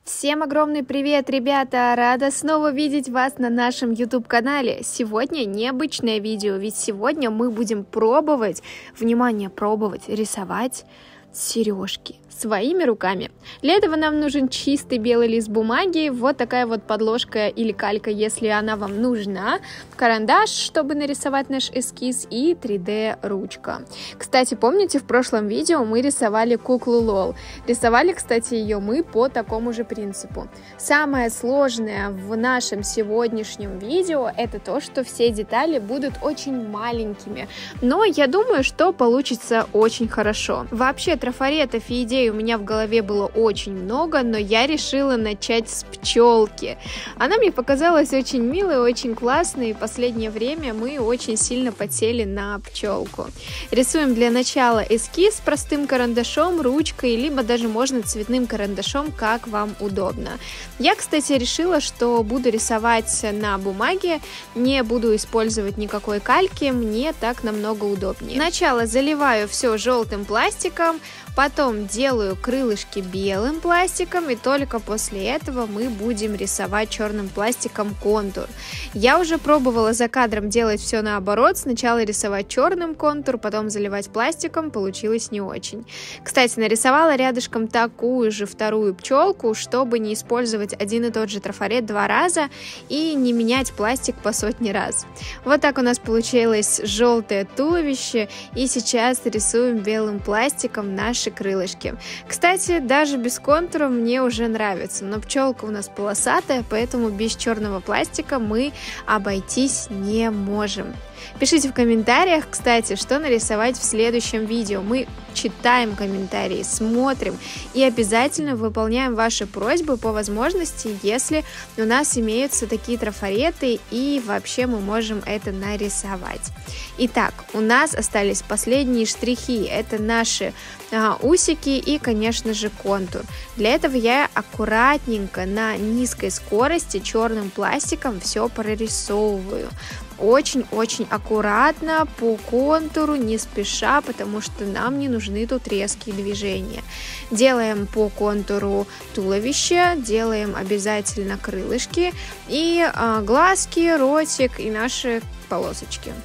Всем огромный привет, ребята! Рада снова видеть вас на нашем YouTube-канале. Сегодня необычное видео, ведь сегодня мы будем пробовать, внимание, пробовать рисовать сережки своими руками. Для этого нам нужен чистый белый лист бумаги, вот такая вот подложка или калька, если она вам нужна, карандаш, чтобы нарисовать наш эскиз, и 3D ручка. Кстати, помните, в прошлом видео мы рисовали куклу Лол. Рисовали, кстати, ее мы по такому же принципу. Самое сложное в нашем сегодняшнем видео это то, что все детали будут очень маленькими, но я думаю, что получится очень хорошо. Вообще трафаретов и идей у меня в голове было очень много, но я решила начать с пчелки. Она мне показалась очень милой, очень классной, и в последнее время мы очень сильно подсели на пчелку. Рисуем для начала эскиз простым карандашом, ручкой, либо даже можно цветным карандашом, как вам удобно. Я, кстати, решила, что буду рисовать на бумаге, не буду использовать никакой кальки, мне так намного удобнее. Сначала заливаю все желтым пластиком, потом делаю крылышки белым пластиком, и только после этого мы будем рисовать черным пластиком контур. Я уже пробовала за кадром делать все наоборот, сначала рисовать черным контур, потом заливать пластиком, получилось не очень. Кстати, нарисовала рядышком такую же вторую пчелку, чтобы не использовать один и тот же трафарет два раза и не менять пластик по сотни раз. Вот так у нас получилось желтое туловище, и сейчас рисуем белым пластиком наши крылышки. Кстати, даже без контура мне уже нравится, но пчелка у нас полосатая, поэтому без черного пластика мы обойтись не можем. Пишите в комментариях, кстати, что нарисовать в следующем видео. Мы читаем комментарии, смотрим и обязательно выполняем ваши просьбы по возможности, если у нас имеются такие трафареты и вообще мы можем это нарисовать. Итак, у нас остались последние штрихи. Это наши усики и, конечно же, контур. Для этого я аккуратненько на низкой скорости черным пластиком все прорисовываю. Очень-очень аккуратно по контуру, не спеша, потому что нам не нужны тут резкие движения. Делаем по контуру туловища, делаем обязательно крылышки и глазки, ротик и наши полосочки.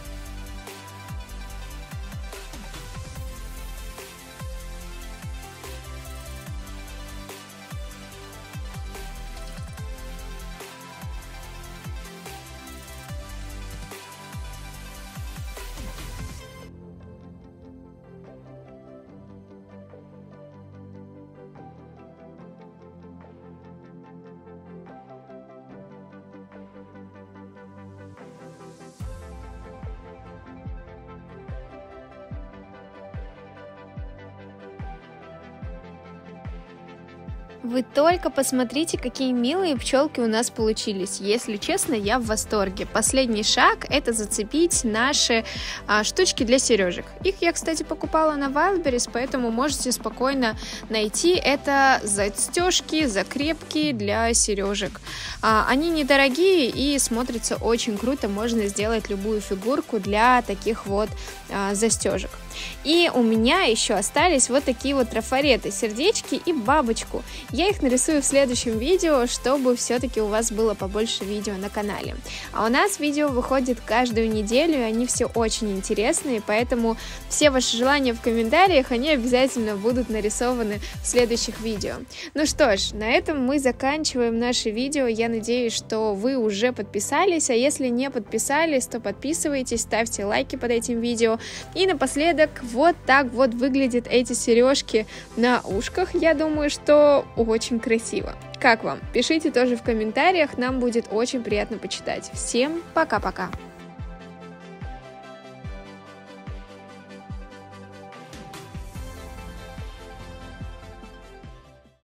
Вы только посмотрите, какие милые пчелки у нас получились. Если честно, я в восторге. Последний шаг — это зацепить наши штучки для сережек. Их я, кстати, покупала на Wildberries, поэтому можете спокойно найти. Это застежки, закрепки для сережек. Они недорогие и смотрятся очень круто. Можно сделать любую фигурку для таких вот застежек. И у меня еще остались вот такие вот трафареты, сердечки и бабочку. Я их нарисую в следующем видео, чтобы все-таки у вас было побольше видео на канале. А у нас видео выходит каждую неделю, и они все очень интересные, поэтому все ваши желания в комментариях, они обязательно будут нарисованы в следующих видео. Ну что ж, на этом мы заканчиваем наше видео. Я надеюсь, что вы уже подписались, а если не подписались, то подписывайтесь, ставьте лайки под этим видео. И напоследок, вот так вот выглядят эти сережки на ушках. Я думаю, что очень красиво. Как вам? Пишите тоже в комментариях, нам будет очень приятно почитать. Всем пока-пока!